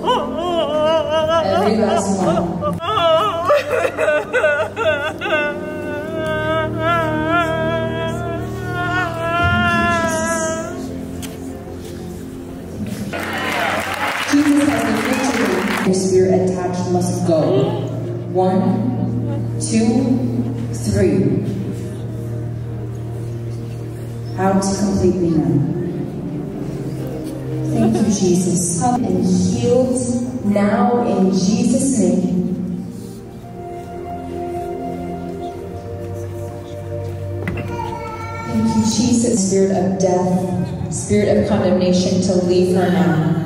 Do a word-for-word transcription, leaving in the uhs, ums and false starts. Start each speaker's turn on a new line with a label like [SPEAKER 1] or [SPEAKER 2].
[SPEAKER 1] Every last one. Jesus has the victory. Your spirit attached must go. One, two, three. Out completely now. Thank you, Jesus. Come and healed now in Jesus' name. Thank you, Jesus. Spirit of death, spirit of condemnation to leave her now.